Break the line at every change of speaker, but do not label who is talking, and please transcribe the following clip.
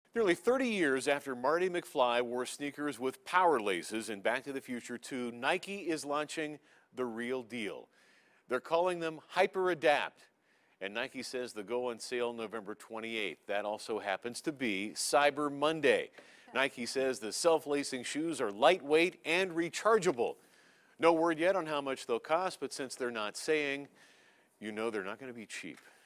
Nearly 30 years after Marty McFly wore sneakers with power laces in Back to the Future 2, Nike is launching the real deal. They're calling them Hyper Adapt, and Nike says they'll go on sale November 28th. That also happens to be Cyber Monday. Nike says the self-lacing shoes are lightweight and rechargeable. No word yet on how much they'll cost, but since they're not saying, you know they're not going to be cheap.